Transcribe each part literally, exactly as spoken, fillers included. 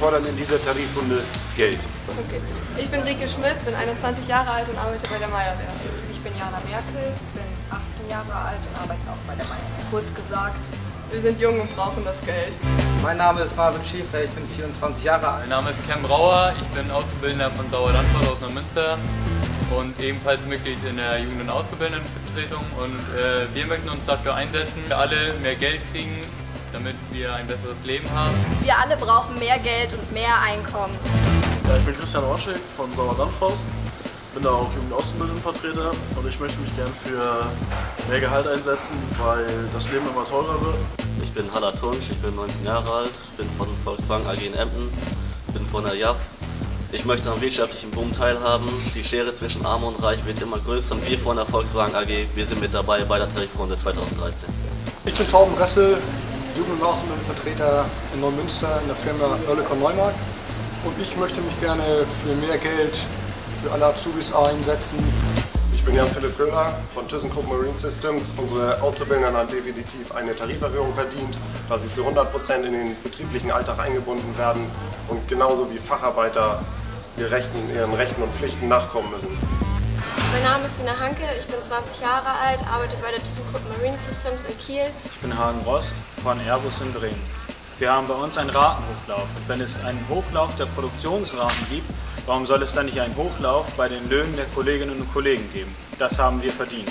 fordern in dieser Tarifrunde Geld. Okay. Ich bin Rike Schmidt, bin einundzwanzig Jahre alt und arbeite bei der Meyerwehr. Ich bin Jana Merkel, bin achtzehn Jahre alt und arbeite auch bei der Meyerwehr. Kurz gesagt, wir sind jung und brauchen das Geld. Mein Name ist Marvin Schäfer, ich bin vierundzwanzig Jahre alt. Mein Name ist Ken Brauer, ich bin Auszubildender von Dauerlandfahrt aus Neumünster und ebenfalls Mitglied in der Jugend- und Auszubildendenvertretung. Und äh, wir möchten uns dafür einsetzen, dass alle mehr Geld kriegen, damit wir ein besseres Leben haben. Wir alle brauchen mehr Geld und mehr Einkommen. Ja, ich bin Christian Orschek von Sauerlandhaus, bin da auch Jugend- und Auszubildendenvertreter und ich möchte mich gern für mehr Gehalt einsetzen, weil das Leben immer teurer wird. Ich bin Halla Tunsch, ich bin neunzehn Jahre alt, bin von Volksbank A G in Emden, bin von der J A F. Ich möchte am wirtschaftlichen Boom teilhaben. Die Schere zwischen Arm und Reich wird immer größer und wir von der Volkswagen A G, wir sind mit dabei bei der Tarifrunde zweitausenddreizehn. Ich bin Torben Ressel, Jugend- und Auszubildendenvertreter in Neumünster in der Firma Oerlikon Neumarkt. Und ich möchte mich gerne für mehr Geld für alle Azubis einsetzen. Ich bin Jan-Philipp Göller von ThyssenKrupp Marine Systems. Unsere Auszubildenden haben definitiv eine Tariferhöhung verdient, da sie zu hundert Prozent in den betrieblichen Alltag eingebunden werden und genauso wie Facharbeiter ihren Rechten, ihren Rechten und Pflichten nachkommen müssen. Mein Name ist Sina Hanke, ich bin zwanzig Jahre alt, arbeite bei der ThyssenKrupp Marine Systems in Kiel. Ich bin Hagen Rost von Airbus in Bremen. Wir haben bei uns einen Ratenhochlauf. Und wenn es einen Hochlauf der Produktionsraten gibt, warum soll es dann nicht einen Hochlauf bei den Löhnen der Kolleginnen und Kollegen geben? Das haben wir verdient.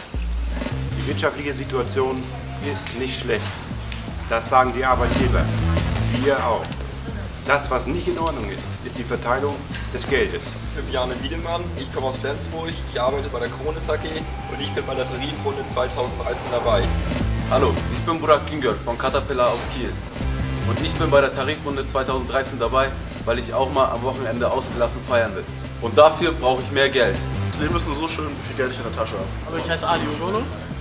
Die wirtschaftliche Situation ist nicht schlecht. Das sagen die Arbeitgeber. Wir auch. Das, was nicht in Ordnung ist, ist die Verteilung des Geldes. Ich bin Bjarne Wiedemann, ich komme aus Flensburg, ich arbeite bei der Kronis A G und ich bin bei der Tarifrunde zweitausenddreizehn dabei. Hallo, ich bin Burak Güngör von Caterpillar aus Kiel. Und ich bin bei der Tarifrunde zweitausenddreizehn dabei, weil ich auch mal am Wochenende ausgelassen feiern will. Und dafür brauche ich mehr Geld. Das Leben ist nur so schön, wie viel Geld ich in der Tasche habe. Hallo, ich heiße Ali Ojolo,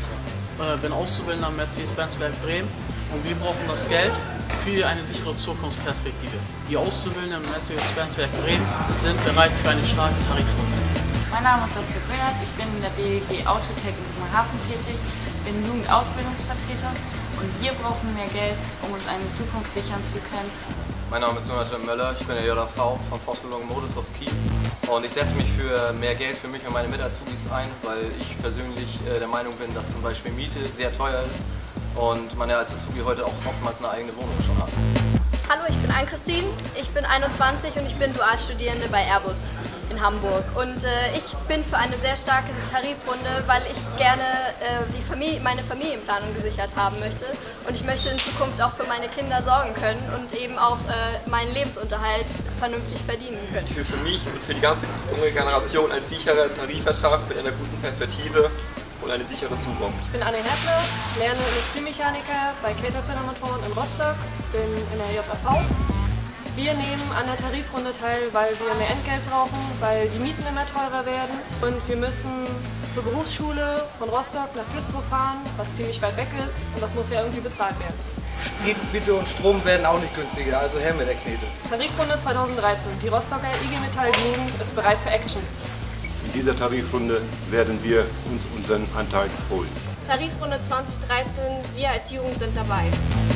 bin Auszubildender am Mercedes-Benz-Werk Bremen und wir brauchen das Geld für eine sichere Zukunftsperspektive. Die Auszubildenden im Mercedes-Benz-Werk Bremen sind bereit für eine starke Tarifrunde. Mein Name ist Saskia Brennert, ich bin in der B G Autotech in Bremerhaven tätig, bin Jugendausbildungsvertreter. Und wir brauchen mehr Geld, um uns eine Zukunft sichern zu können. Mein Name ist Jonathan Möller, ich bin der J A V von Vorstellung Modus aus Kiel. Und ich setze mich für mehr Geld für mich und meine Mit-Azubis ein, weil ich persönlich der Meinung bin, dass zum Beispiel Miete sehr teuer ist und man ja als Azubi heute auch oftmals eine eigene Wohnung schon hat. Hallo, ich bin Ann-Christine, ich bin einundzwanzig und ich bin Dualstudierende bei Airbus in Hamburg. Und äh, ich bin für eine sehr starke Tarifrunde, weil ich gerne äh, die Familie, meine Familienplanung gesichert haben möchte. Und ich möchte in Zukunft auch für meine Kinder sorgen können und eben auch äh, meinen Lebensunterhalt vernünftig verdienen können. Ich will für mich und für die ganze junge Generation einen sicheren Tarifvertrag mit einer guten Perspektive und eine sichere Zukunft. Ich bin Anne Hertle, lerne Industriemechaniker bei Caterpillar Motoren in Rostock, bin in der J A V. Wir nehmen an der Tarifrunde teil, weil wir mehr Entgelt brauchen, weil die Mieten immer teurer werden und wir müssen zur Berufsschule von Rostock nach Güstrow fahren, was ziemlich weit weg ist und das muss ja irgendwie bezahlt werden. Sprit, Miete und Strom werden auch nicht günstiger, also her mit der Knete. Tarifrunde zweitausenddreizehn. Die Rostocker I G Metall Jugend ist bereit für Action. In dieser Tarifrunde werden wir uns unseren Anteil holen. Tarifrunde zweitausenddreizehn, wir als Jugend sind dabei.